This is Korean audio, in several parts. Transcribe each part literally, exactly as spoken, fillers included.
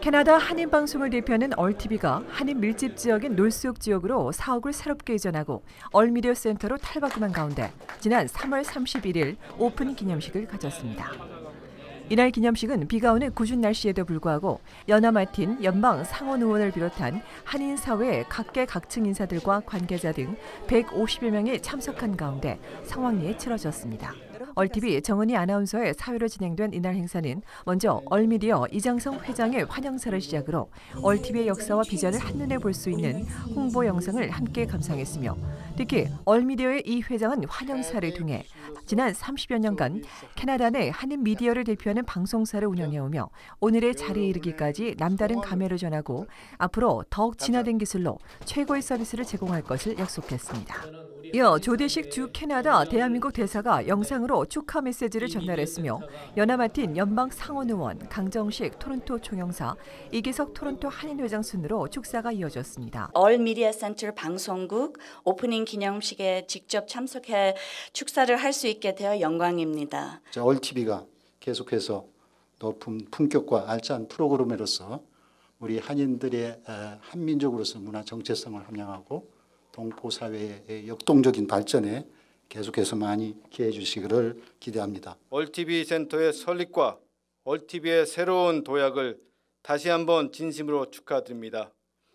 캐나다 한인방송을 대표하는 얼티비가 한인 밀집 지역인 놀수역 지역으로 사옥을 새롭게 이전하고 얼미디어 센터로 탈바꿈한 가운데 지난 삼월 삼십일일 오픈 기념식을 가졌습니다. 이날 기념식은 비가 오는 궂은 날씨에도 불구하고 연하 마틴 연방 상원 의원을 비롯한 한인 사회의 각계 각층 인사들과 관계자 등 백오십여 명이 참석한 가운데 성황리에 치러졌습니다. 얼티비 정은희 아나운서의 사회로 진행된 이날 행사는 먼저 얼미디어 이장성 회장의 환영사를 시작으로 얼티비의 역사와 비전을 한눈에 볼 수 있는 홍보 영상을 함께 감상했으며 특히 얼미디어의 이 회장은 환영사를 통해 지난 삼십여 년간 캐나다 내 한인 미디어를 대표하는 방송사를 운영해오며 오늘의 자리에 이르기까지 남다른 감회를 전하고 앞으로 더욱 진화된 기술로 최고의 서비스를 제공할 것을 약속했습니다. 이어 조대식 주 캐나다 대한민국 대사가 영상으로 축하 메시지를 전달했으며 연하 마틴 연방 상원 의원, 강정식 토론토 총영사, 이기석 토론토 한인회장 순으로 축사가 이어졌습니다. 얼미디어 센터 방송국 오프닝 기념식에 직접 참석해 축사를 할 수 있게 되어 영광입니다. 얼티비가 계속해서 높은 품격과 알찬 프로그램으로서 우리 한인들의 한민족으로서 문화 정체성을 함양하고 동포사회의 역동적인 발전에 계속해서 많이 기여해 주시기를 기대합니다. 얼티비 센터의 설립과 얼티비의 새로운 도약을 다시 한번 진심으로 축하드립니다.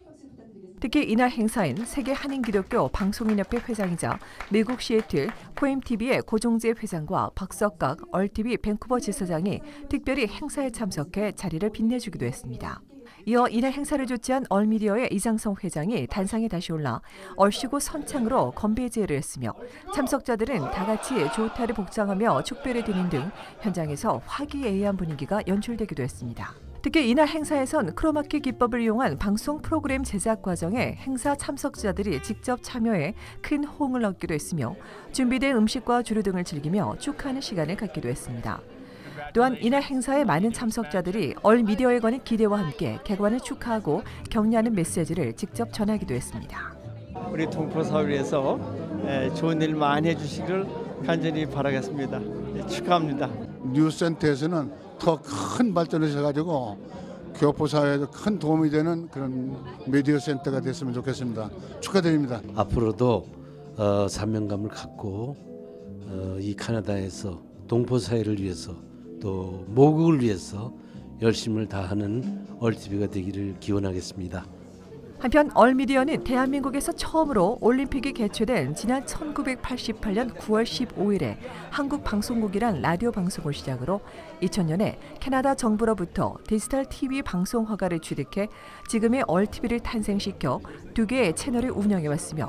특히 이날 행사엔 세계 한인기독교 방송인협회 회장이자 미국 시애틀 포엠티비의 고종재 회장과 박석각 얼티비 밴쿠버 지사장이 특별히 행사에 참석해 자리를 빛내주기도 했습니다. 이어 이날 행사를 주최한 얼미디어의 이장성 회장이 단상에 다시 올라 얼씨구 선창으로 건배 제의를 했으며 참석자들은 다 같이 조타를 복장하며 축배를 드는 등 현장에서 화기애애한 분위기가 연출되기도 했습니다. 특히 이날 행사에선 크로마키 기법을 이용한 방송 프로그램 제작 과정에 행사 참석자들이 직접 참여해 큰 호응을 얻기도 했으며 준비된 음식과 주류 등을 즐기며 축하하는 시간을 갖기도 했습니다. 또한 이날 행사에 많은 참석자들이 얼미디어에 관한 기대와 함께 개관을 축하하고 격려하는 메시지를 직접 전하기도 했습니다. 우리 동포사회에서 좋은 일 많이 해주시기를 간절히 바라겠습니다. 축하합니다. 뉴스센터에서는 더 큰 발전을 하셔가지고 교포사회에도 큰 도움이 되는 그런 미디어 센터가 됐으면 좋겠습니다. 축하드립니다. 앞으로도 어, 사명감을 갖고 어, 이 캐나다에서 동포사회를 위해서 또 모국을 위해서 열심을 다하는 얼티비가 되기를 기원하겠습니다. 한편 얼미디어는 대한민국에서 처음으로 올림픽이 개최된 지난 천구백팔십팔년 구월 십오일에 한국방송국이란 라디오 방송을 시작으로 이천년에 캐나다 정부로부터 디지털 티비 방송 허가를 취득해 지금의 얼티비를 탄생시켜 두 개의 채널을 운영해왔으며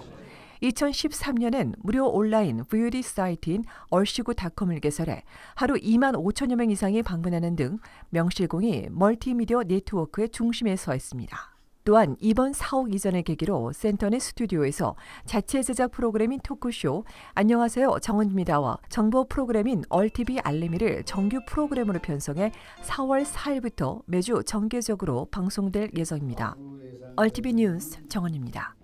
이천십삼년엔 무료 온라인 브이오디 사이트인 얼씨구 닷컴을 개설해 하루 이만 오천여 명 이상이 방문하는 등 명실공히 멀티미디어 네트워크의 중심에 서 있습니다. 또한 이번 사옥 이전을 계기로 센터 내 스튜디오에서 자체 제작 프로그램인 토크쇼 안녕하세요 정은입니다와 정보 프로그램인 얼티비 알림이를 정규 프로그램으로 편성해 사월 사일부터 매주 정기적으로 방송될 예정입니다. 얼티비 뉴스 정은입니다.